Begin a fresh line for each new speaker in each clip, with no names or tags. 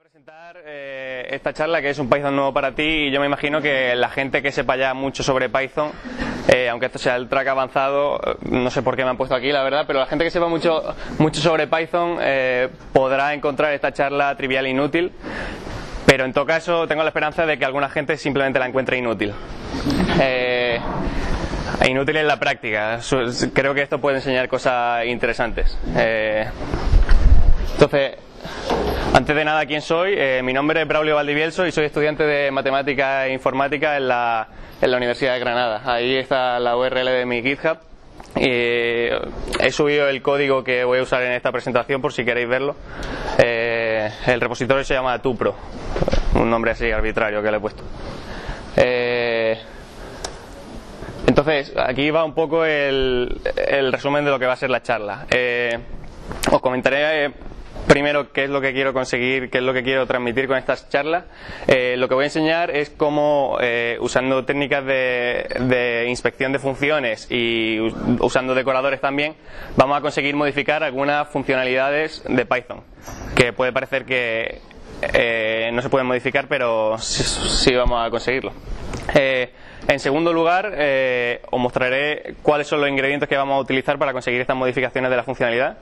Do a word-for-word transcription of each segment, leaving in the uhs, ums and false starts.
presentar eh, esta charla, que es un Python nuevo para ti, y yo me imagino que la gente que sepa ya mucho sobre Python, eh, aunque esto sea el track avanzado, no sé por qué me han puesto aquí, la verdad, pero la gente que sepa mucho, mucho sobre Python eh, podrá encontrar esta charla trivial e inútil, pero en todo caso tengo la esperanza de que alguna gente simplemente la encuentre inútil. Eh, inútil en la práctica. Creo que esto puede enseñar cosas interesantes. Eh, entonces, antes de nada, ¿quién soy? Eh, mi nombre es Braulio Valdivielso y soy estudiante de Matemática e Informática en la, en la Universidad de Granada. Ahí está la U R L de mi GitHub. Y he subido el código que voy a usar en esta presentación por si queréis verlo. Eh, el repositorio se llama Tupro, un nombre así arbitrario que le he puesto. Eh, entonces, aquí va un poco el, el resumen de lo que va a ser la charla. Eh, os comentaré eh, primero qué es lo que quiero conseguir, qué es lo que quiero transmitir con estas charlas. Eh, lo que voy a enseñar es cómo, eh, usando técnicas de, de inspección de funciones y usando decoradores también, vamos a conseguir modificar algunas funcionalidades de Python, que puede parecer que eh, no se pueden modificar, pero sí, sí vamos a conseguirlo. Eh, en segundo lugar, eh, os mostraré cuáles son los ingredientes que vamos a utilizar para conseguir estas modificaciones de la funcionalidad.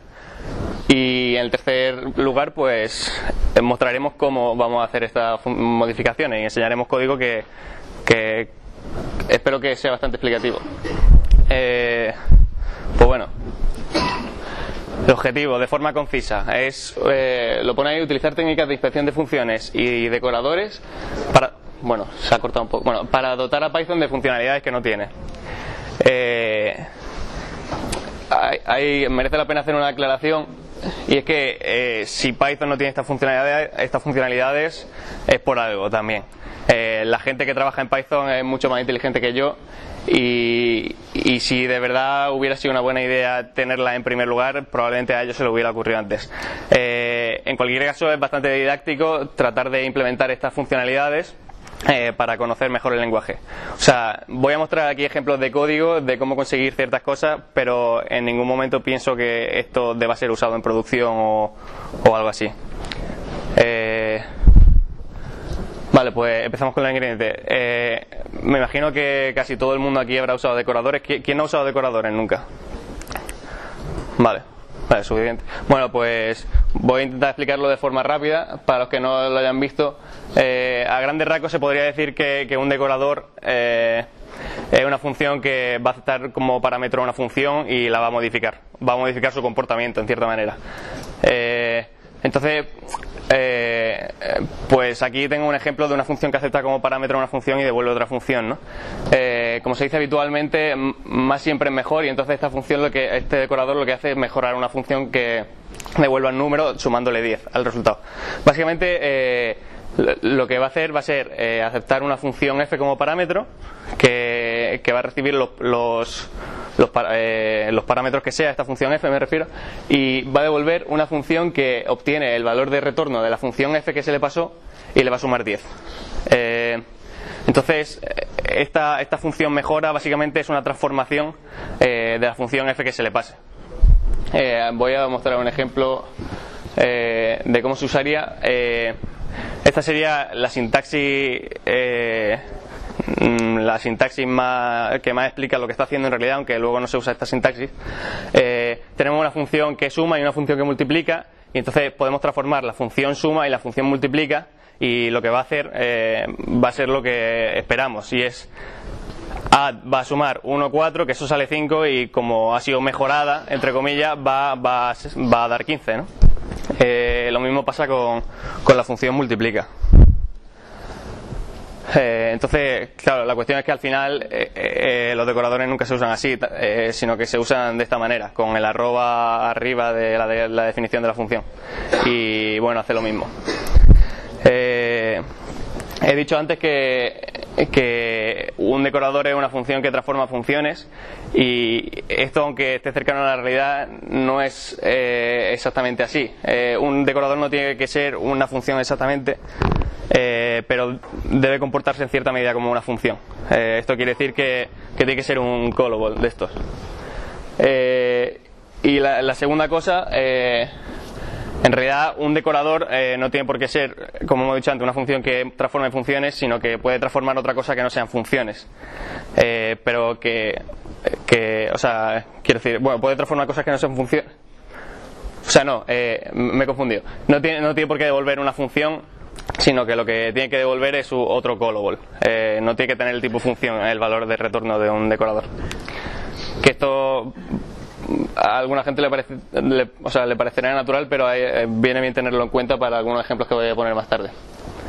Y en tercer lugar, pues mostraremos cómo vamos a hacer estas modificaciones y enseñaremos código que, que espero que sea bastante explicativo. Eh, pues bueno, el objetivo, de forma concisa, es, eh, lo pone ahí, utilizar técnicas de inspección de funciones y decoradores para, bueno, se ha cortado un poco, bueno, para dotar a Python de funcionalidades que no tiene. Eh, hay, hay, merece la pena hacer una aclaración. Y es que eh, si Python no tiene estas funcionalidades, estas funcionalidades es por algo también. Eh, la gente que trabaja en Python es mucho más inteligente que yo y, y si de verdad hubiera sido una buena idea tenerla en primer lugar, probablemente a ellos se lo hubiera ocurrido antes. Eh, en cualquier caso, es bastante didáctico tratar de implementar estas funcionalidades Eh, para conocer mejor el lenguaje. O sea, voy a mostrar aquí ejemplos de código de cómo conseguir ciertas cosas, pero en ningún momento pienso que esto deba ser usado en producción o, o algo así. Eh, vale, pues empezamos con los ingredientes. Eh, me imagino que casi todo el mundo aquí habrá usado decoradores. ¿Quién no ha usado decoradores nunca? Vale. Vale, suficiente. Bueno, pues voy a intentar explicarlo de forma rápida para los que no lo hayan visto. Eh, a grandes rasgos se podría decir que, que un decorador eh, es una función que va a aceptar como parámetro una función y la va a modificar. Va a modificar su comportamiento en cierta manera. Eh, entonces, eh, pues aquí tengo un ejemplo de una función que acepta como parámetro una función y devuelve otra función, ¿no? Eh, como se dice habitualmente, más siempre es mejor, y entonces esta función, lo que este decorador lo que hace es mejorar una función que devuelva un número sumándole diez al resultado. Básicamente, eh, lo que va a hacer va a ser eh, aceptar una función f como parámetro que, que va a recibir los, los, los, eh, los parámetros que sea esta función f, me refiero, y va a devolver una función que obtiene el valor de retorno de la función f que se le pasó y le va a sumar diez. Eh, entonces esta, esta función mejora básicamente es una transformación eh, de la función f que se le pase. Eh, voy a mostrar un ejemplo eh, de cómo se usaría. Eh, esta sería la sintaxis eh, la sintaxis más, que más explica lo que está haciendo en realidad, aunque luego no se usa esta sintaxis. Eh, tenemos una función que suma y una función que multiplica, y entonces podemos transformar la función suma y la función multiplica, y lo que va a hacer eh, va a ser lo que esperamos, y es A va a sumar uno, cuatro, que eso sale cinco, y como ha sido mejorada, entre comillas, va, va, va a dar quince, ¿no? Eh, lo mismo pasa con, con la función multiplica. Eh, entonces, claro, la cuestión es que al final eh, eh, los decoradores nunca se usan así, eh, sino que se usan de esta manera, con el arroba arriba de la, de la definición de la función. Y bueno, hace lo mismo. Eh, he dicho antes que, que un decorador es una función que transforma funciones, y esto, aunque esté cercano a la realidad, no es eh, exactamente así. Eh, un decorador no tiene que ser una función exactamente, Eh, pero debe comportarse en cierta medida como una función. Eh, esto quiere decir que, que tiene que ser un callable de estos. Eh, y la, la segunda cosa eh, En realidad, un decorador eh, no tiene por qué ser, como hemos dicho antes, una función que transforme funciones, sino que puede transformar otra cosa que no sean funciones. Eh, pero que, que, o sea, quiero decir, bueno, puede transformar cosas que no sean funciones. O sea, no, eh, me he confundido. No tiene, no tiene por qué devolver una función, sino que lo que tiene que devolver es su otro callable. Eh, no tiene que tener el tipo función, el valor de retorno de un decorador. Que esto a alguna gente le, parece, le, o sea, le parecerá natural, pero hay, eh, viene bien tenerlo en cuenta para algunos ejemplos que voy a poner más tarde.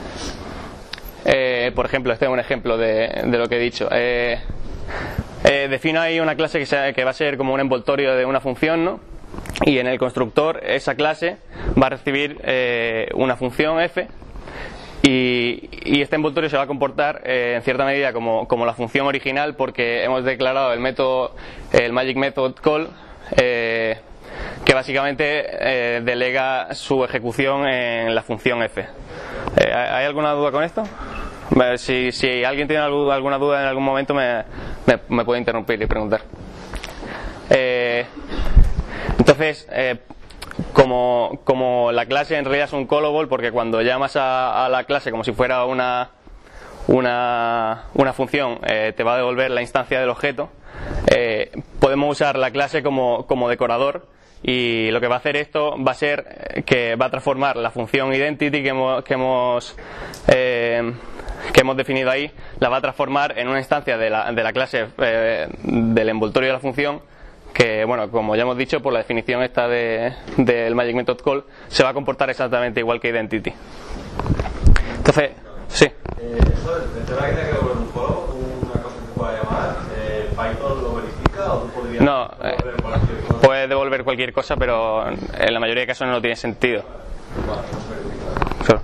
Eh, por ejemplo, este es un ejemplo de, de lo que he dicho. Eh, eh, defino ahí una clase que, sea, que va a ser como un envoltorio de una función, ¿no? Y en el constructor esa clase va a recibir eh, una función f. Y, y este envoltorio se va a comportar eh, en cierta medida como, como la función original, porque hemos declarado el método, el magic method call, eh, que básicamente eh, delega su ejecución en la función f. Eh, ¿Hay alguna duda con esto? Si, si alguien tiene alguna duda en algún momento me, me, me puede interrumpir y preguntar. Eh, entonces, eh, Como, como la clase en realidad es un callable, porque cuando llamas a, a la clase como si fuera una, una, una función, eh, te va a devolver la instancia del objeto, eh, podemos usar la clase como, como decorador, y lo que va a hacer esto va a ser que va a transformar la función identity que hemos, que hemos, eh, que hemos definido ahí, la va a transformar en una instancia de la, de la clase eh, del envoltorio de la función, que, bueno, como ya hemos dicho, por la definición esta de, del magic method call, se va a comportar exactamente igual que identity. Entonces, sí.
Eh, eso, el tema que tiene que devolver un foro, una cosa que se pueda llamar, eh, ¿Python lo verifica o tú podrías
no,
devolver
eh,
cualquier cosa?
puedes devolver cualquier cosa, pero en la mayoría de casos no tiene sentido.
Vale, no se verifica.
Claro.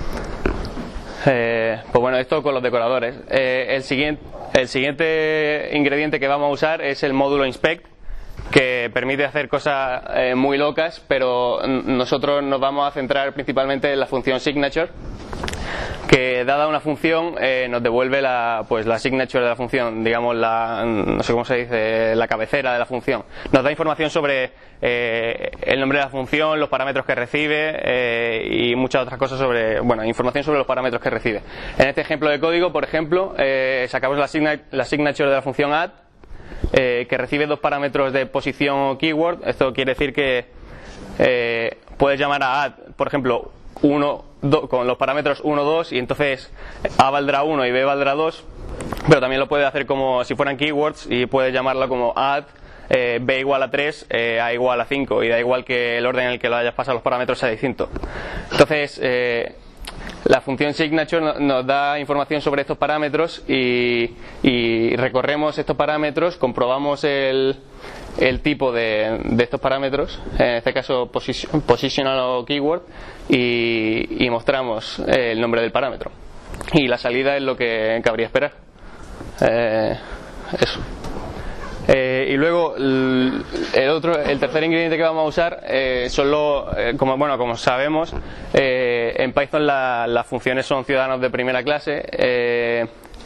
Eh, pues bueno, esto con los decoradores. Eh, el, siguiente, el siguiente ingrediente que vamos a usar es el módulo inspect, que permite hacer cosas eh, muy locas, pero nosotros nos vamos a centrar principalmente en la función signature, que dada una función eh, nos devuelve la, pues, la signature de la función, digamos la, no sé cómo se dice, la cabecera de la función. Nos da información sobre eh, el nombre de la función, los parámetros que recibe eh, y muchas otras cosas sobre, bueno, información sobre los parámetros que recibe. En este ejemplo de código, por ejemplo, eh, sacamos la, signa, la signature de la función add, Eh, que recibe dos parámetros de posición o keyword. Esto quiere decir que eh, puedes llamar a add, por ejemplo, uno, do, con los parámetros uno, dos, y entonces a valdrá uno y b valdrá dos, pero también lo puedes hacer como si fueran keywords y puedes llamarlo como add eh, b igual a tres, eh, a igual a cinco, y da igual que el orden en el que lo hayas pasado los parámetros sea distinto. Entonces eh, la función signature nos da información sobre estos parámetros y, y recorremos estos parámetros, comprobamos el, el tipo de, de estos parámetros, en este caso position, positional o keyword, y, y mostramos el nombre del parámetro. Y la salida es lo que cabría esperar. Eh, eso. Eh, y luego el, el otro, el tercer ingrediente que vamos a usar eh, son los, eh, como bueno, como sabemos, eh, en Python la, las funciones son ciudadanos de primera clase, eh,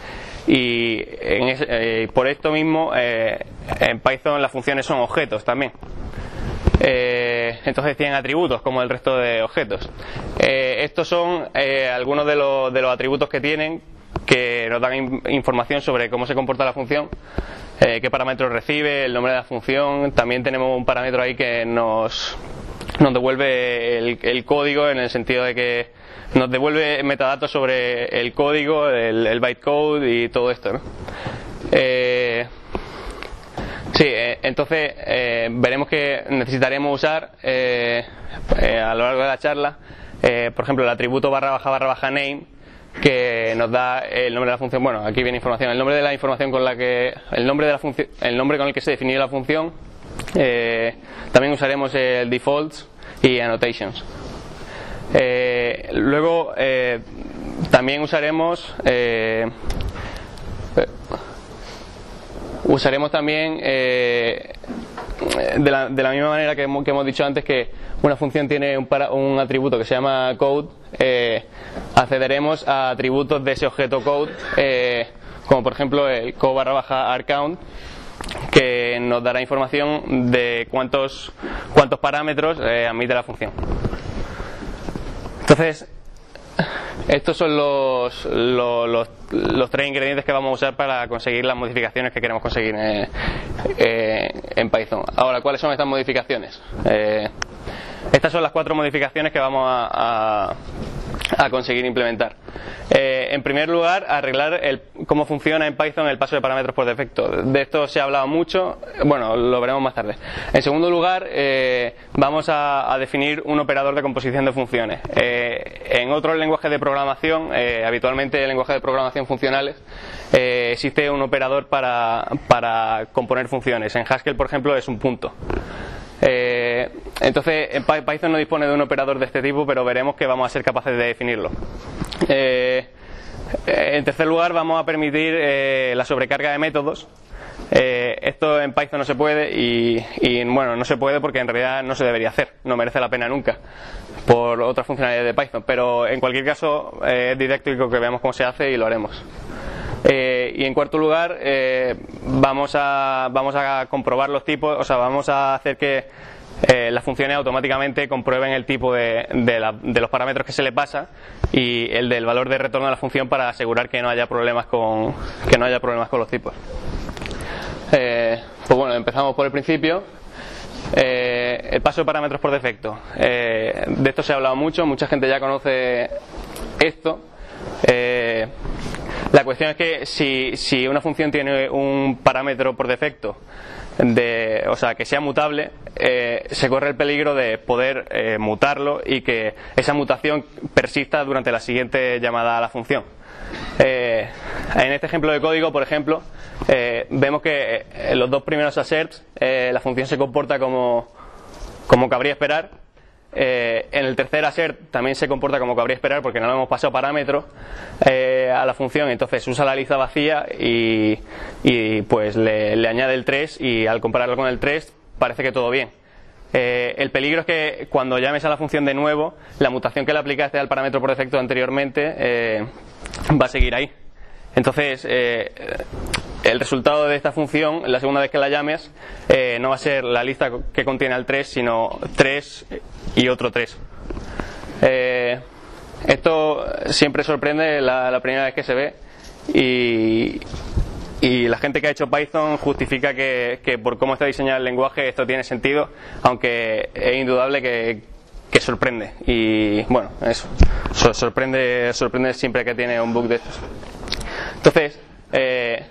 y en ese, eh, por esto mismo eh, en Python las funciones son objetos también. Eh, entonces tienen atributos como el resto de objetos. Eh, estos son eh, algunos de los, de los atributos que tienen, que nos dan in, información sobre cómo se comporta la función, eh, qué parámetros recibe, el nombre de la función. También tenemos un parámetro ahí que nos, nos devuelve el, el código, en el sentido de que nos devuelve metadatos sobre el código, el, el bytecode y todo esto, ¿no? Eh, sí, eh, entonces eh, veremos que necesitaremos usar eh, eh, a lo largo de la charla, eh, por ejemplo, el atributo barra baja barra baja name, que nos da el nombre de la función. Bueno, aquí viene información, el nombre de la información con la que, el nombre de la función, el nombre con el que se definió la función. Eh, también usaremos el defaults y annotations. Eh, luego eh, también usaremos eh, usaremos también eh, de, la, de la misma manera que hemos, que hemos dicho antes, que una función tiene un, para, un atributo que se llama code. Eh, accederemos a atributos de ese objeto code, eh, como por ejemplo el code barra baja arcount, que nos dará información de cuántos cuántos parámetros eh, admite la función. Entonces, estos son los, los, los, los tres ingredientes que vamos a usar para conseguir las modificaciones que queremos conseguir en, eh, en Python. Ahora, ¿cuáles son estas modificaciones? Eh, estas son las cuatro modificaciones que vamos a, a, a conseguir implementar. Eh, en primer lugar, arreglar el, cómo funciona en Python el paso de parámetros por defecto. De esto se ha hablado mucho, bueno, lo veremos más tarde. En segundo lugar, eh, vamos a, a definir un operador de composición de funciones. Eh, en otros lenguajes de programación, eh, habitualmente en lenguajes de programación funcionales, eh, existe un operador para, para componer funciones. En Haskell, por ejemplo, es un punto. Eh, entonces, en Python no dispone de un operador de este tipo, pero veremos que vamos a ser capaces de definirlo. Eh, en tercer lugar, vamos a permitir eh, la sobrecarga de métodos. Eh, esto en Python no se puede y, y bueno, no se puede porque en realidad no se debería hacer, no merece la pena nunca por otras funcionalidades de Python, pero en cualquier caso eh, es didáctico que veamos cómo se hace y lo haremos. Eh, y en cuarto lugar, eh, vamos a vamos a comprobar los tipos, o sea, vamos a hacer que eh, las funciones automáticamente comprueben el tipo de, de, la, de los parámetros que se le pasa y el del valor de retorno de la función para asegurar que no haya problemas con que no haya problemas con los tipos. Eh, pues bueno, empezamos por el principio. Eh, el paso de parámetros por defecto. Eh, de esto se ha hablado mucho, mucha gente ya conoce esto. Eh, La cuestión es que si, si una función tiene un parámetro por defecto, de, o sea, que sea mutable, eh, se corre el peligro de poder eh, mutarlo y que esa mutación persista durante la siguiente llamada a la función. Eh, en este ejemplo de código, por ejemplo, eh, vemos que en los dos primeros asserts eh, la función se comporta como, como cabría esperar. Eh, en el tercer assert también se comporta como cabría esperar porque no le hemos pasado parámetros eh, a la función, entonces usa la lista vacía y, y pues le, le añade el tres y al compararlo con el tres parece que todo bien. Eh, el peligro es que cuando llames a la función de nuevo, la mutación que le aplicaste al parámetro por defecto anteriormente eh, va a seguir ahí. Entonces, eh, el resultado de esta función, la segunda vez que la llames, eh, no va a ser la lista que contiene al tres, sino tres y otro tres. Eh, esto siempre sorprende la, la primera vez que se ve y, y la gente que ha hecho Python justifica que, que por cómo está diseñado el lenguaje esto tiene sentido, aunque es indudable que, que sorprende. Y bueno, eso, sorprende, sorprende siempre que tiene un bug de estos. Entonces, eh,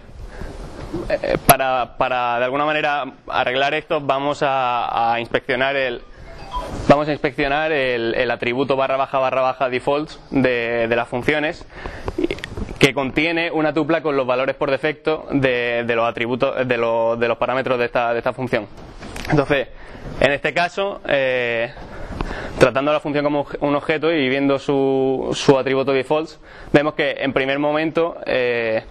para, para de alguna manera arreglar esto, vamos a, a inspeccionar el vamos a inspeccionar el, el atributo barra baja barra baja defaults de, de las funciones, que contiene una tupla con los valores por defecto de, de los atributos de los, de los parámetros de esta, de esta función. Entonces, en este caso, eh, tratando a la función como un objeto y viendo su, su atributo defaults, vemos que en primer momento eh,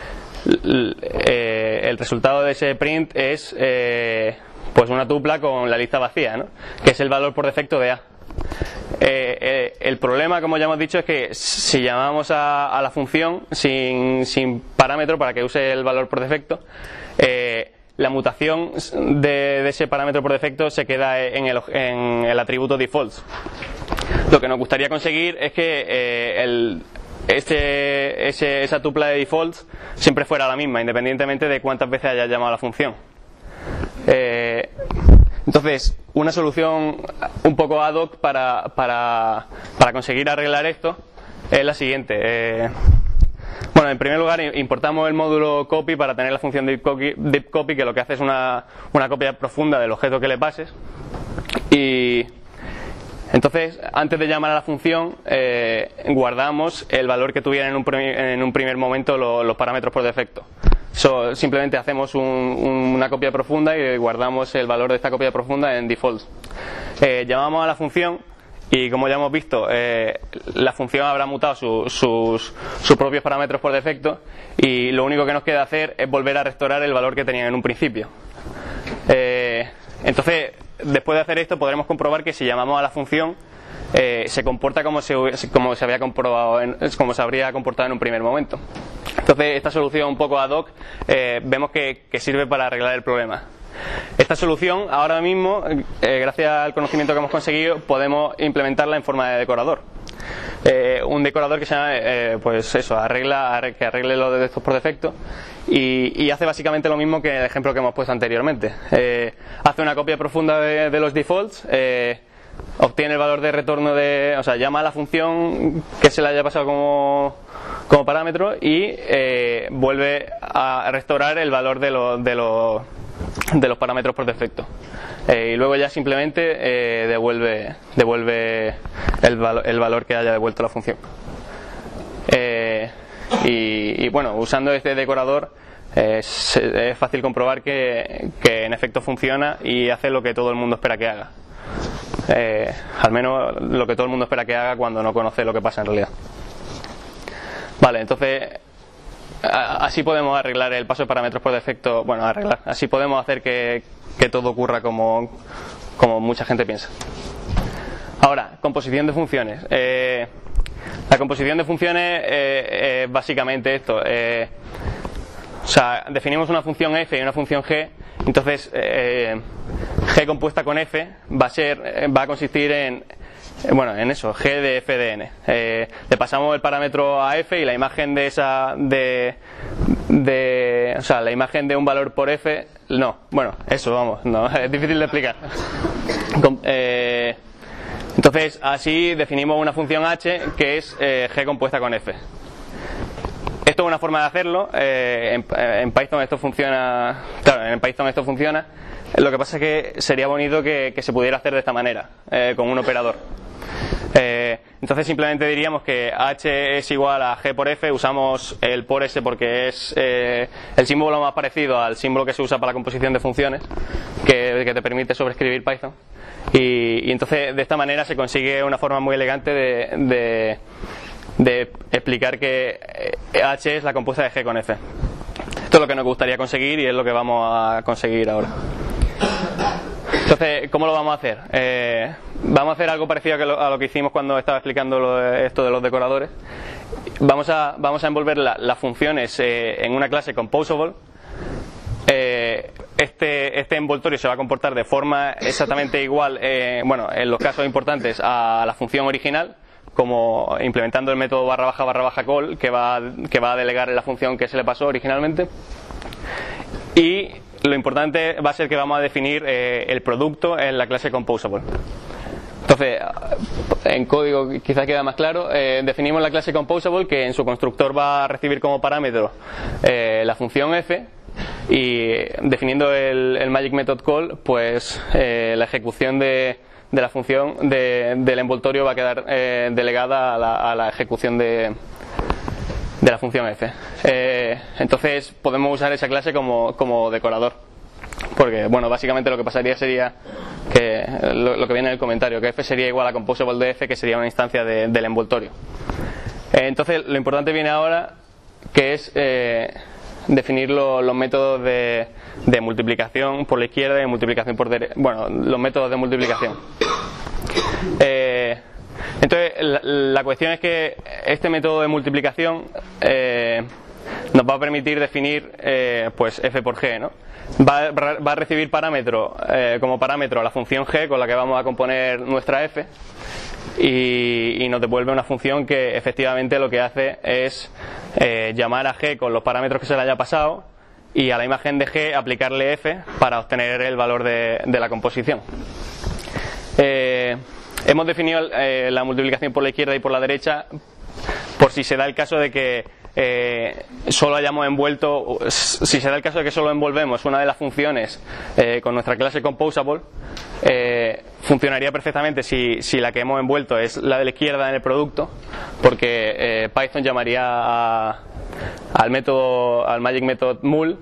eh, el resultado de ese print es eh, pues una tupla con la lista vacía, ¿no? Que es el valor por defecto de A. Eh, eh, el problema, como ya hemos dicho, es que si llamamos a, a la función sin, sin parámetro para que use el valor por defecto, eh, la mutación de, de ese parámetro por defecto se queda en el, en el atributo defaults. Lo que nos gustaría conseguir es que eh, el, este, ese, esa tupla de defaults siempre fuera la misma, independientemente de cuántas veces haya llamado a la función. Eh, entonces, una solución un poco ad hoc para, para, para conseguir arreglar esto es la siguiente. Eh, Bueno, en primer lugar importamos el módulo copy para tener la función deep copy, deep copy, que lo que hace es una, una copia profunda del objeto que le pases. Y entonces, antes de llamar a la función, eh, guardamos el valor que tuvieran en un, en un primer momento lo, los parámetros por defecto. So, simplemente hacemos un, un, una copia profunda y guardamos el valor de esta copia profunda en defaults. Eh, llamamos a la función. Y como ya hemos visto, eh, la función habrá mutado su, sus, sus propios parámetros por defecto y lo único que nos queda hacer es volver a restaurar el valor que tenían en un principio. Eh, entonces, después de hacer esto, podremos comprobar que si llamamos a la función, eh, se comporta como se, como se había comprobado, en, como se habría comportado en un primer momento. Entonces, esta solución un poco ad hoc eh, vemos que, que sirve para arreglar el problema. Esta solución, ahora mismo, eh, gracias al conocimiento que hemos conseguido, podemos implementarla en forma de decorador. eh, un decorador que se llama, eh, pues eso, arregla, que arregle los de estos por defecto y, y hace básicamente lo mismo que el ejemplo que hemos puesto anteriormente. Eh, hace una copia profunda de, de los defaults, eh, obtiene el valor de retorno de, o sea, llama a la función que se le haya pasado como, como parámetro y eh, vuelve a restaurar el valor de, lo, de, lo, de los parámetros por defecto. Eh, y luego ya simplemente eh, devuelve, devuelve el, valo, el valor que haya devuelto la función. Eh, y, y bueno, usando este decorador eh, es, es fácil comprobar que, que en efecto funciona y hace lo que todo el mundo espera que haga. Eh, al menos lo que todo el mundo espera que haga cuando no conoce lo que pasa en realidad. Vale, entonces así podemos arreglar el paso de parámetros por defecto. Bueno, arreglar, así podemos hacer que, que todo ocurra como, como mucha gente piensa. Ahora, composición de funciones. Eh, la composición de funciones es eh, eh, básicamente esto. Eh, o sea, definimos una función f y una función g. Entonces, eh, g compuesta con f va a ser, va a consistir en, bueno, en eso, g de f de n. Eh, le pasamos el parámetro a f y la imagen de esa, de, de, o sea, la imagen de un valor por f, no, bueno, eso, vamos, no, es difícil de explicar. Com, eh, entonces, así definimos una función h que es eh, g compuesta con f. Esto es una forma de hacerlo. Eh, en, en Python esto funciona, claro, en Python esto funciona. Lo que pasa es que sería bonito que, que se pudiera hacer de esta manera, eh, con un operador. Eh, entonces simplemente diríamos que h es igual a g por f, usamos el por s porque es eh, el símbolo más parecido al símbolo que se usa para la composición de funciones, que, que te permite sobreescribir Python. Y, y entonces de esta manera se consigue una forma muy elegante de, de, de explicar que h es la compuesta de g con f. Esto es lo que nos gustaría conseguir y es lo que vamos a conseguir ahora. Entonces, ¿cómo lo vamos a hacer? Eh, vamos a hacer algo parecido a lo, a lo que hicimos cuando estaba explicando lo de, esto de los decoradores. Vamos a, vamos a envolver la, las funciones eh, en una clase composable. Eh, este, este envoltorio se va a comportar de forma exactamente igual, eh, bueno, en los casos importantes, a la función original, como implementando el método barra baja barra baja call que va, que va a delegar la función que se le pasó originalmente. Y lo importante va a ser que vamos a definir eh, el producto en la clase composable. Entonces, en código quizás queda más claro, eh, definimos la clase composable que en su constructor va a recibir como parámetro eh, la función f, y definiendo el, el magic method call, pues eh, la ejecución de, de la función de, del envoltorio va a quedar eh, delegada a la, a la ejecución de de la función f. Eh, entonces podemos usar esa clase como, como decorador, porque bueno, básicamente lo que pasaría sería que lo, lo que viene en el comentario, que f sería igual a composable de f, que sería una instancia de, del envoltorio. Eh, entonces lo importante viene ahora, que es eh, definir lo, los métodos de, de multiplicación por la izquierda y multiplicación por derecha, bueno, los métodos de multiplicación. Eh, Entonces, la, la cuestión es que este método de multiplicación eh, nos va a permitir definir eh, pues f por g, ¿no? Va, va a recibir parámetro, eh, como parámetro la función g con la que vamos a componer nuestra f, y, y nos devuelve una función que efectivamente lo que hace es eh, llamar a g con los parámetros que se le haya pasado y a la imagen de g aplicarle f para obtener el valor de, de la composición. Eh, Hemos definido eh, la multiplicación por la izquierda y por la derecha por si se da el caso de que eh, solo hayamos envuelto, si se da el caso de que solo envolvemos una de las funciones eh, con nuestra clase composable, eh, funcionaría perfectamente si, si la que hemos envuelto es la de la izquierda en el producto, porque eh, Python llamaría a, al método, al magic method mul.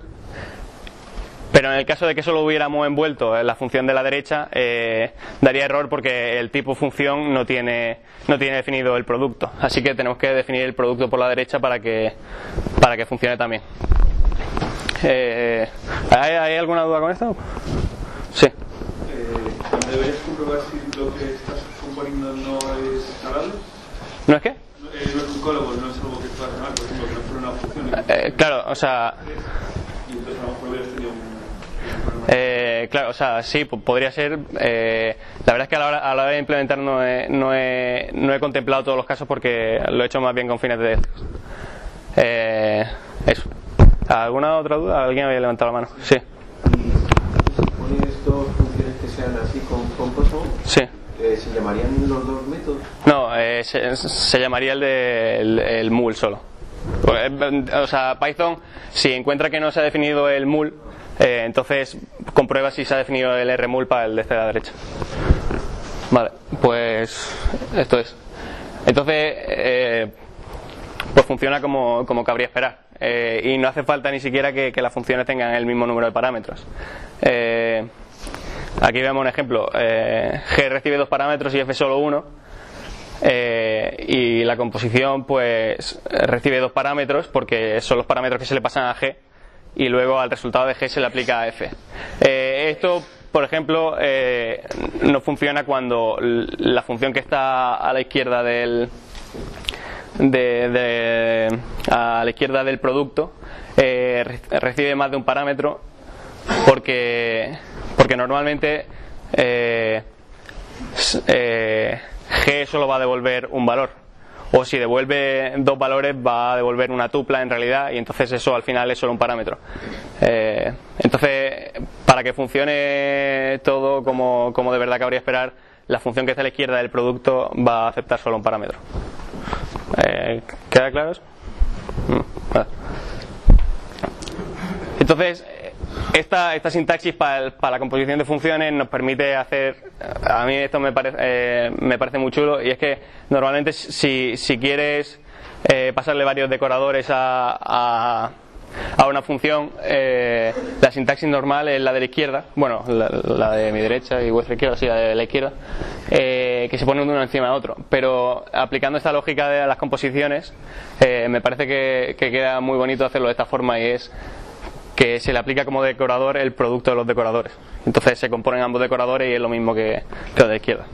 Pero en el caso de que solo hubiéramos envuelto en la función de la derecha, eh, daría error porque el tipo función no tiene, no tiene definido el producto. Así que tenemos que definir el producto por la derecha para que, para que funcione también. Eh, ¿hay, ¿Hay alguna duda con esto? Sí.
Eh, ¿Deberías comprobar si lo que estás componiendo no es escalable?
¿No es qué?
Eh, no es un callable, no es algo que pueda llamar, por ejemplo, que no fuera una función.
Eh, claro, o sea...
Y entonces a lo mejor hubieras tenido un...
Eh, Eh, claro, o sea, sí, podría ser. Eh, la verdad es que a la hora, a la hora de implementar no he, no, he, no he contemplado todos los casos porque lo he hecho más bien con fines de eh, eso. ¿Alguna otra duda? ¿Alguien había levantado la mano? Sí.
¿Y se supone estos funciones que sean así con, con Python?
Sí.
Eh, ¿Se llamarían los dos métodos?
No, eh, se, se llamaría el de el, el mul solo. O sea, Python, si encuentra que no se ha definido el mul, eh, entonces comprueba si se ha definido el rmul para el de este de la derecha. Vale, pues esto es. Entonces, eh, pues funciona como, como cabría esperar. Eh, y no hace falta ni siquiera que, que las funciones tengan el mismo número de parámetros. Eh, aquí vemos un ejemplo. Eh, G recibe dos parámetros y F solo uno. Eh, y la composición pues recibe dos parámetros porque son los parámetros que se le pasan a G y luego al resultado de G se le aplica a F. Eh, esto, por ejemplo, eh, no funciona cuando la función que está a la izquierda del de, de, a la izquierda del producto eh, recibe más de un parámetro porque porque normalmente eh, eh, G solo va a devolver un valor, o si devuelve dos valores va a devolver una tupla en realidad, y entonces eso al final es solo un parámetro. Eh, entonces, para que funcione todo como, como de verdad cabría esperar, la función que está a la izquierda del producto va a aceptar solo un parámetro. Eh, ¿Queda claro eso? Vale. Entonces, Esta, esta sintaxis para, para la composición de funciones nos permite hacer, a mí esto me parece, eh, me parece muy chulo, y es que normalmente si, si quieres eh, pasarle varios decoradores a, a, a una función, eh, la sintaxis normal es la de la izquierda, bueno, la, la de mi derecha y vuestra izquierda, sí, la de la izquierda, eh, que se pone uno encima de otro, pero aplicando esta lógica de las composiciones, eh, me parece que, que queda muy bonito hacerlo de esta forma, y es que se le aplica como decorador el producto de los decoradores. Entonces se componen ambos decoradores y es lo mismo que, que lo de izquierda.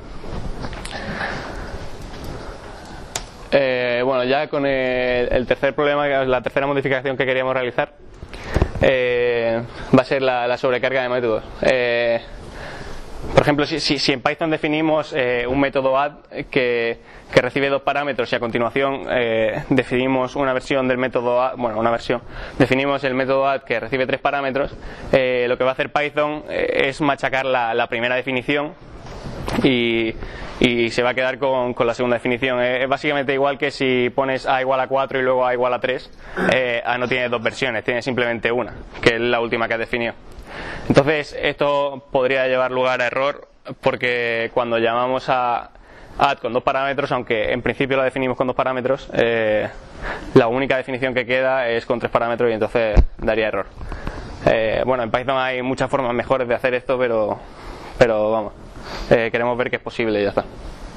Eh, bueno, ya con el, el tercer problema, la tercera modificación que queríamos realizar, eh, va a ser la, la sobrecarga de métodos. Eh, por ejemplo, si, si, si en Python definimos eh, un método add que, que recibe dos parámetros y a continuación eh, definimos una versión del método add, bueno, una versión, definimos el método add que recibe tres parámetros, eh, lo que va a hacer Python eh, es machacar la, la primera definición y, y se va a quedar con, con la segunda definición. Es básicamente igual que si pones A igual a cuatro y luego A igual a tres, eh, A no tiene dos versiones, tiene simplemente una, que es la última que has definido. Entonces esto podría llevar lugar a error porque cuando llamamos a add con dos parámetros, aunque en principio la definimos con dos parámetros, eh, la única definición que queda es con tres parámetros y entonces daría error. Eh, bueno, en Python hay muchas formas mejores de hacer esto, pero, pero vamos, eh, queremos ver que es posible y ya está.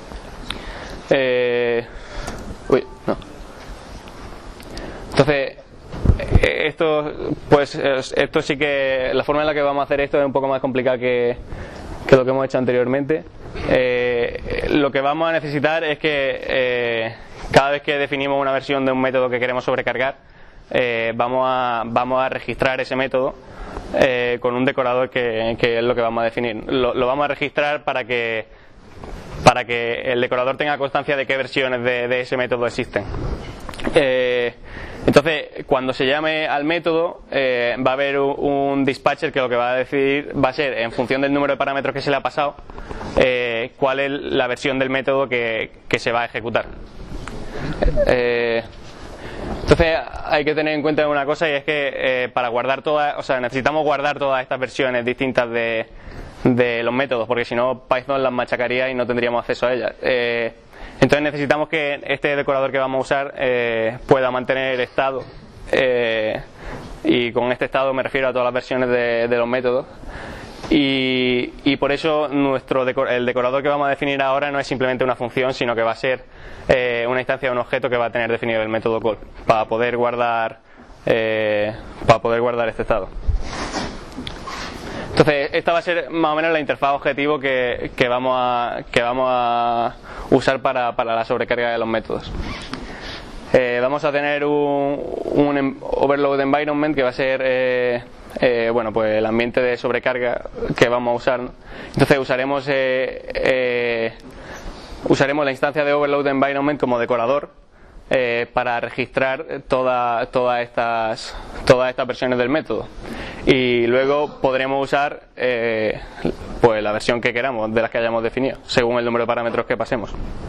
Eh, uy, no. Entonces, esto, pues, esto sí que la forma en la que vamos a hacer esto es un poco más complicada que, que lo que hemos hecho anteriormente. Eh, lo que vamos a necesitar es que eh, cada vez que definimos una versión de un método que queremos sobrecargar, eh, vamos a vamos a registrar ese método eh, con un decorador que, que es lo que vamos a definir. Lo, lo vamos a registrar para que para que el decorador tenga constancia de qué versiones de, de ese método existen. Eh, entonces, cuando se llame al método, eh, va a haber un, un dispatcher que lo que va a decidir va a ser, en función del número de parámetros que se le ha pasado, eh, cuál es la versión del método que, que se va a ejecutar. Eh, entonces, hay que tener en cuenta una cosa, y es que eh, para guardar todas, o sea, necesitamos guardar todas estas versiones distintas de, de los métodos, porque si no, Python las machacaría y no tendríamos acceso a ellas. Eh, Entonces necesitamos que este decorador que vamos a usar eh, pueda mantener estado, eh, y con este estado me refiero a todas las versiones de, de los métodos, y, y por eso nuestro decor, el decorador que vamos a definir ahora no es simplemente una función, sino que va a ser eh, una instancia de un objeto que va a tener definido el método call para poder guardar eh, para poder guardar este estado. Entonces, esta va a ser más o menos la interfaz objetivo que, que, vamos, a, que vamos a usar para, para la sobrecarga de los métodos. Eh, vamos a tener un, un overload environment que va a ser eh, eh, bueno, pues el ambiente de sobrecarga que vamos a usar, ¿no? Entonces usaremos eh, eh, usaremos la instancia de overload environment como decorador eh, para registrar toda, todas estas todas estas versiones del método, y luego podremos usar eh, pues la versión que queramos de las que hayamos definido según el número de parámetros que pasemos.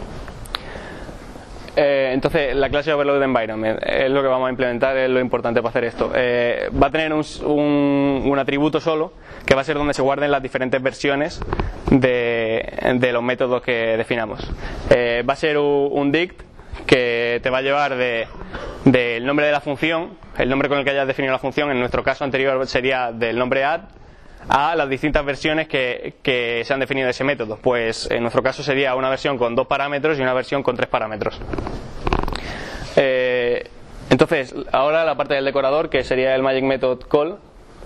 Eh, entonces la clase overload environment es lo que vamos a implementar, es lo importante para hacer esto. Eh, va a tener un, un, un atributo solo que va a ser donde se guarden las diferentes versiones de, de los métodos que definamos. Eh, va a ser un, un dict que te va a llevar de, del nombre de la función, el nombre con el que hayas definido la función. En nuestro caso anterior sería del nombre add, a las distintas versiones que, que se han definido de ese método. Pues en nuestro caso sería una versión con dos parámetros y una versión con tres parámetros. Eh, entonces, ahora la parte del decorador, que sería el magic method call,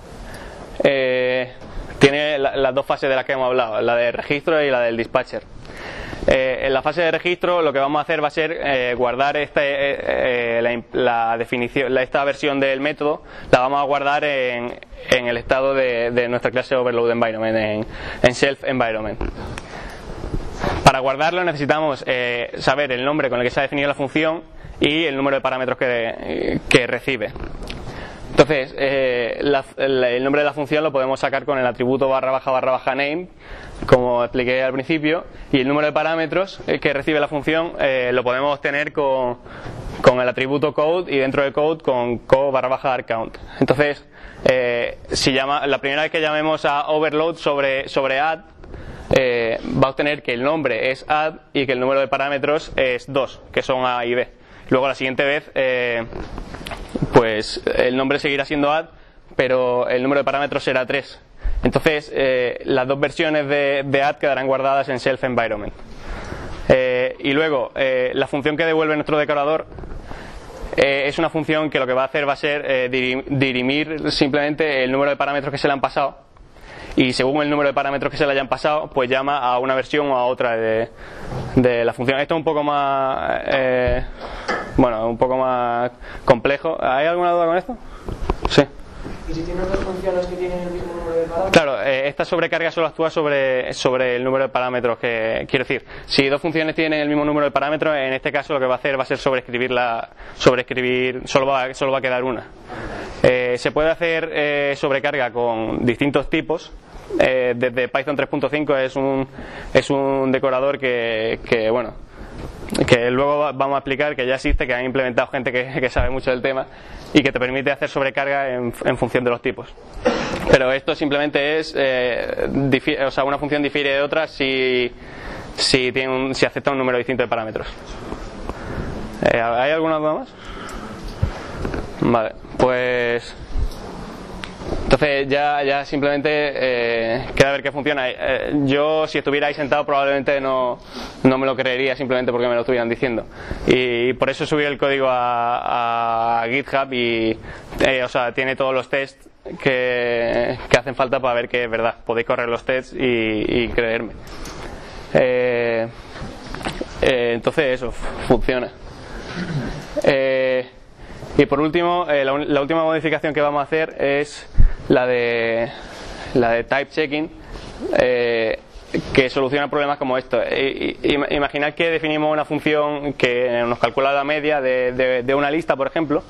eh, tiene la, las dos fases de las que hemos hablado, la de registro y la del dispatcher. Eh, en la fase de registro lo que vamos a hacer va a ser eh, guardar este, eh, eh, la, la definición, la, esta versión del método la vamos a guardar en, en el estado de, de nuestra clase overload environment, en, en self environment. Para guardarlo necesitamos eh, saber el nombre con el que se ha definido la función y el número de parámetros que, que recibe. Entonces, eh, la, el nombre de la función lo podemos sacar con el atributo barra baja barra baja name, como expliqué al principio, y el número de parámetros que recibe la función eh, lo podemos obtener con, con el atributo code, y dentro del code con co barra baja arcount. Entonces, eh, si llama, la primera vez que llamemos a overload sobre, sobre add, eh, va a obtener que el nombre es add y que el número de parámetros es dos, que son A y B. Luego la siguiente vez eh, pues el nombre seguirá siendo add, pero el número de parámetros será tres. Entonces eh, las dos versiones de, de add quedarán guardadas en self environment. Eh, y luego eh, la función que devuelve nuestro decorador eh, es una función que lo que va a hacer va a ser eh, dirimir simplemente el número de parámetros que se le han pasado, y según el número de parámetros que se le hayan pasado, pues llama a una versión o a otra de, de la función. Esto es un poco más eh, bueno, un poco más complejo. ¿Hay alguna duda con esto? Sí.
¿Y si tienes dos funciones que tienen el mismo número de parámetros?
Claro, eh, esta sobrecarga solo actúa sobre, sobre el número de parámetros que quiero decir. Si dos funciones tienen el mismo número de parámetros, en este caso lo que va a hacer va a ser sobreescribir la, sobreescribir, solo va, solo va a quedar una. Eh, se puede hacer eh, sobrecarga con distintos tipos. Eh, desde Python tres punto cinco es un es un decorador que, que bueno que luego vamos a explicar, que ya existe, que han implementado gente que, que sabe mucho del tema, y que te permite hacer sobrecarga en, en función de los tipos. Pero esto simplemente es eh, difi- o sea, una función difiere de otra si si tiene un, si acepta un número distinto de parámetros. Eh, ¿hay alguna duda más? Vale, pues entonces ya, ya simplemente eh, queda ver qué funciona. Eh, yo, si estuviera ahí sentado, probablemente no, no me lo creería simplemente porque me lo estuvieran diciendo. Y, y por eso subí el código a, a GitHub y eh, o sea, tiene todos los tests que, que hacen falta para ver que es verdad. Podéis correr los tests y, y creerme. Eh, eh, entonces eso, funciona. Eh, y por último, eh, la, la última modificación que vamos a hacer es la de la de type checking, eh, que soluciona problemas como esto. I, i, imaginad que definimos una función que nos calcula la media de, de, de una lista, por ejemplo.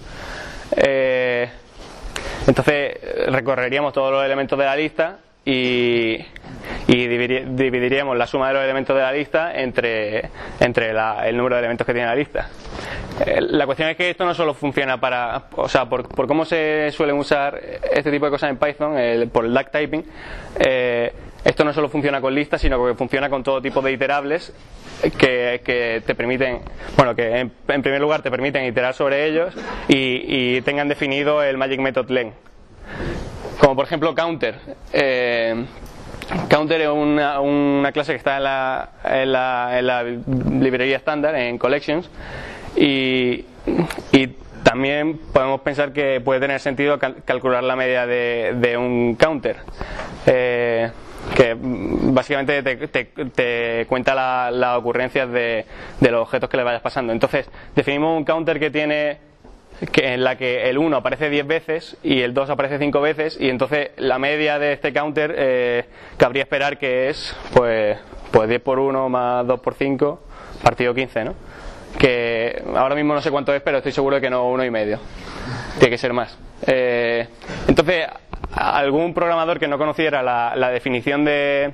Eh, entonces recorreríamos todos los elementos de la lista y, y dividiríamos la suma de los elementos de la lista entre, entre la, el número de elementos que tiene la lista. La cuestión es que esto no solo funciona para, o sea, por, por cómo se suelen usar este tipo de cosas en Python, el, por el duck typing, eh, esto no solo funciona con listas, sino que funciona con todo tipo de iterables que, que te permiten, bueno, que en, en primer lugar te permiten iterar sobre ellos y, y tengan definido el magic method len. Como por ejemplo counter. Eh, Counter es una, una clase que está en la, en la, en la librería estándar, en collections, y, y también podemos pensar que puede tener sentido cal calcular la media de, de un counter. Eh, que básicamente te, te, te cuenta las la ocurrencias de, de los objetos que le vayas pasando. Entonces definimos un counter que tiene que en la que el uno aparece diez veces y el dos aparece cinco veces, y entonces la media de este counter eh, cabría esperar que es pues, pues diez por uno más dos por cinco partido quince, ¿no? Que ahora mismo no sé cuánto es, pero estoy seguro de que no uno y medio, tiene que ser más. Eh, entonces algún programador que no conociera la, la definición de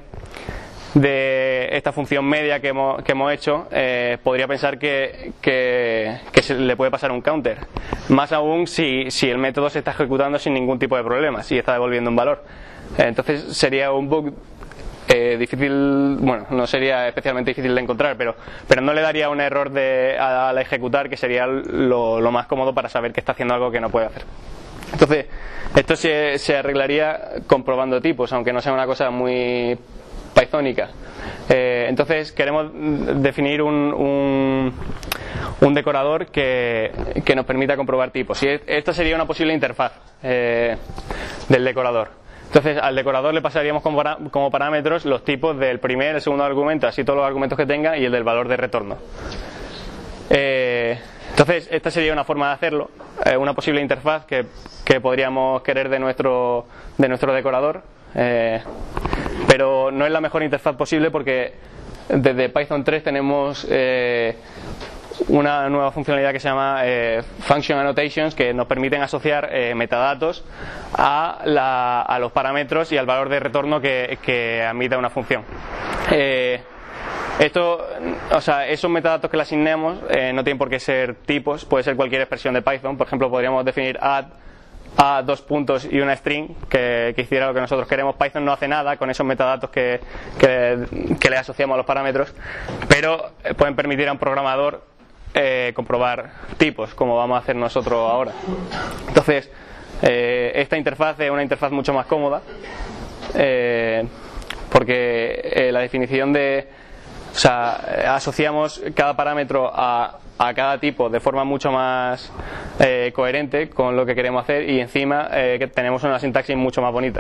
de esta función media que hemos, que hemos hecho, eh, podría pensar que, que, que se le puede pasar un counter, más aún si, si el método se está ejecutando sin ningún tipo de problema, si está devolviendo un valor. Eh, entonces sería un bug eh, difícil, bueno, no sería especialmente difícil de encontrar, pero, pero no le daría un error de, a, al ejecutar, que sería lo, lo más cómodo para saber que está haciendo algo que no puede hacer. Entonces esto se, se arreglaría comprobando tipos, aunque no sea una cosa muy pythónica. Eh, entonces queremos definir un, un, un decorador que, que nos permita comprobar tipos, y esta sería una posible interfaz eh, del decorador. Entonces al decorador le pasaríamos como, para, como parámetros los tipos del primer, el segundo argumento, así todos los argumentos que tenga, y el del valor de retorno. Eh, entonces esta sería una forma de hacerlo, eh, una posible interfaz que, que podríamos querer de nuestro, de nuestro decorador. Eh, pero no es la mejor interfaz posible, porque desde Python tres tenemos eh, una nueva funcionalidad que se llama eh, Function Annotations, que nos permiten asociar eh, metadatos a, la, a los parámetros y al valor de retorno que, que admita una función. Eh, esto, o sea, esos metadatos que le asignemos eh, no tienen por qué ser tipos, puede ser cualquier expresión de Python. Por ejemplo, podríamos definir add a dos puntos y una string que, que hiciera lo que nosotros queremos. Python no hace nada con esos metadatos que, que, que le asociamos a los parámetros, pero pueden permitir a un programador eh, comprobar tipos, como vamos a hacer nosotros ahora. Entonces eh, esta interfaz es una interfaz mucho más cómoda, eh, porque eh, la definición de, o sea, asociamos cada parámetro a a cada tipo de forma mucho más eh, coherente con lo que queremos hacer, y encima eh, que tenemos una sintaxis mucho más bonita.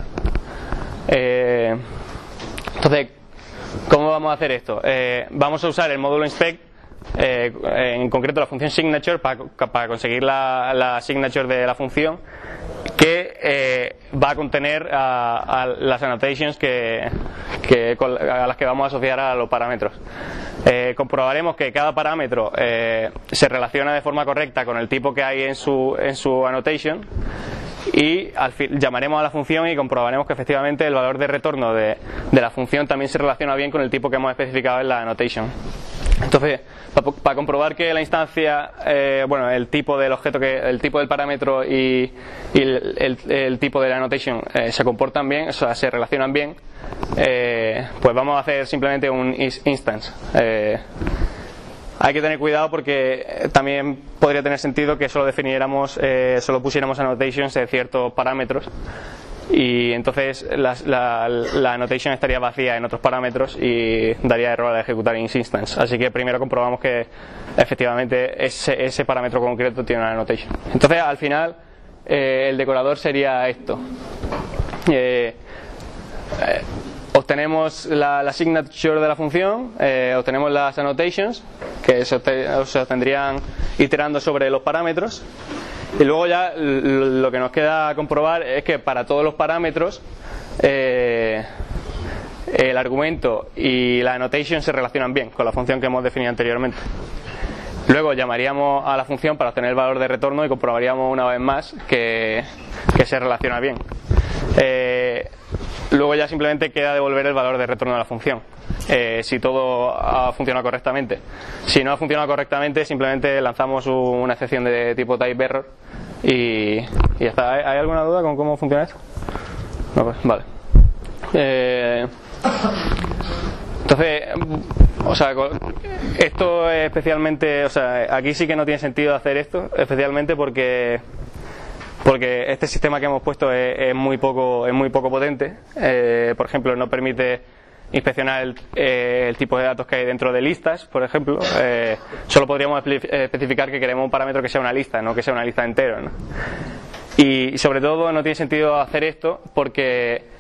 Eh, entonces, ¿cómo vamos a hacer esto? Eh, vamos a usar el módulo inspect, eh, en concreto la función signature, para, para conseguir la, la signature de la función, que eh, va a contener a, a las annotations que, que, a las que vamos a asociar a los parámetros. Eh, comprobaremos que cada parámetro eh, se relaciona de forma correcta con el tipo que hay en su, en su annotation, y al fin, llamaremos a la función y comprobaremos que efectivamente el valor de retorno de, de la función también se relaciona bien con el tipo que hemos especificado en la annotation. Entonces, para, para comprobar que la instancia, eh, bueno, el tipo del objeto, que el tipo del parámetro y, y el, el, el tipo de la annotation eh, se comportan bien, o sea, se relacionan bien, eh, pues vamos a hacer simplemente un instance. Eh, hay que tener cuidado, porque también podría tener sentido que solo definiéramos, eh, solo pusiéramos annotations de ciertos parámetros, y entonces la, la, la annotation estaría vacía en otros parámetros y daría error al ejecutar in instance. Así que primero comprobamos que efectivamente ese, ese parámetro concreto tiene una annotation. Entonces al final eh, el decorador sería esto. Eh, eh, obtenemos la, la signature de la función, eh, obtenemos las annotations, que se, obte, se obtendrían iterando sobre los parámetros, y luego ya lo que nos queda comprobar es que para todos los parámetros eh, el argumento y la annotation se relacionan bien con la función que hemos definido anteriormente. Luego llamaríamos a la función para obtener el valor de retorno y comprobaríamos una vez más que, que se relaciona bien. Eh, luego ya simplemente queda devolver el valor de retorno de la función, eh, si todo ha funcionado correctamente. Si no ha funcionado correctamente, simplemente lanzamos una excepción de tipo type error y, y ya está. ¿Hay, ¿Hay alguna duda con cómo funciona esto? No, pues, vale. Eh, entonces, o sea, esto es especialmente, o sea, aquí sí que no tiene sentido hacer esto, especialmente porque porque este sistema que hemos puesto es, es muy poco es muy poco potente. Eh, por ejemplo, no permite inspeccionar el, eh, el tipo de datos que hay dentro de listas, por ejemplo. Eh, solo podríamos especificar que queremos un parámetro que sea una lista, no que sea una lista entera, ¿no? Y sobre todo no tiene sentido hacer esto porque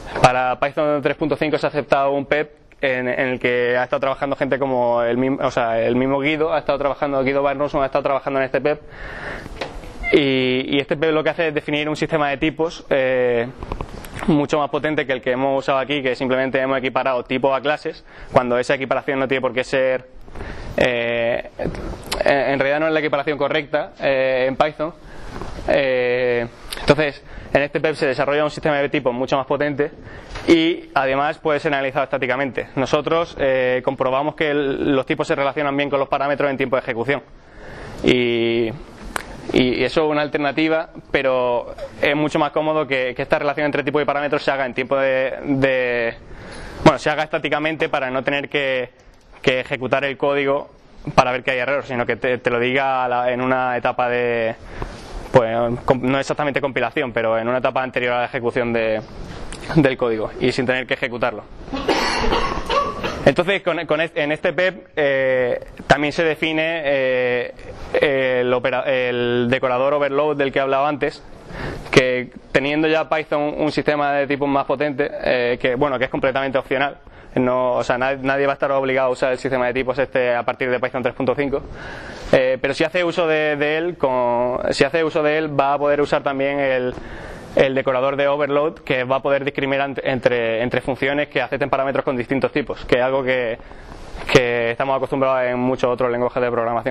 para Python tres punto cinco se ha aceptado un P E P en, en el que ha estado trabajando gente como el mismo, o sea, el mismo Guido, ha estado trabajando, Guido Barnoso ha estado trabajando en este P E P. Y, y este P E P lo que hace es definir un sistema de tipos eh, mucho más potente que el que hemos usado aquí, que simplemente hemos equiparado tipo a clases, cuando esa equiparación no tiene por qué ser, eh, en realidad no es la equiparación correcta eh, en Python. Eh, entonces, en este P E P se desarrolla un sistema de tipos mucho más potente y además puede ser analizado estáticamente. Nosotros eh, comprobamos que el, los tipos se relacionan bien con los parámetros en tiempo de ejecución. Y... Y eso es una alternativa, pero es mucho más cómodo que, que esta relación entre tipo y parámetros se haga en tiempo de, de... Bueno, se haga estáticamente para no tener que, que ejecutar el código para ver que hay error, sino que te, te lo diga a la, en una etapa de... Pues no exactamente compilación, pero en una etapa anterior a la ejecución de, del código y sin tener que ejecutarlo. Entonces, con, con este, en este P E P eh, también se define eh, el, opera, el decorador overload del que he hablado antes, que teniendo ya Python un sistema de tipos más potente, eh, que bueno, que es completamente opcional, no, o sea, nadie, nadie va a estar obligado a usar el sistema de tipos este a partir de Python tres punto cinco, eh, pero si hace uso de, de él, con, si hace uso de él, va a poder usar también el el decorador de overload, que va a poder discriminar entre, entre funciones que acepten parámetros con distintos tipos, que es algo que, que estamos acostumbrados en muchos otros lenguajes de programación.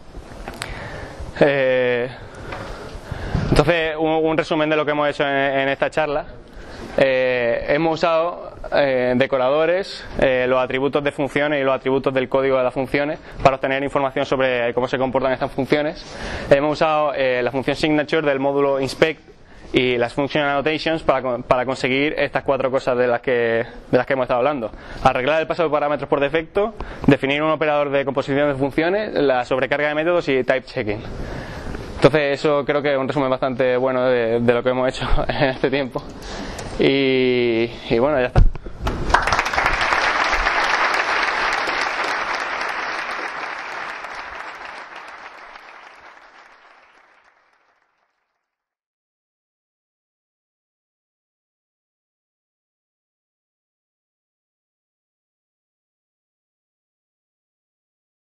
Eh, entonces, un, un resumen de lo que hemos hecho en, en esta charla. Eh, hemos usado eh, decoradores, eh, los atributos de funciones y los atributos del código de las funciones para obtener información sobre cómo se comportan estas funciones. Hemos usado eh, la función signature del módulo inspect y las function annotations para, para conseguir estas cuatro cosas de las que de las que hemos estado hablando: arreglar el paso de parámetros por defecto, definir un operador de composición de funciones, la sobrecarga de métodos y type checking. Entonces eso creo que es un resumen bastante bueno de, de lo que hemos hecho en este tiempo y, y bueno, ya está.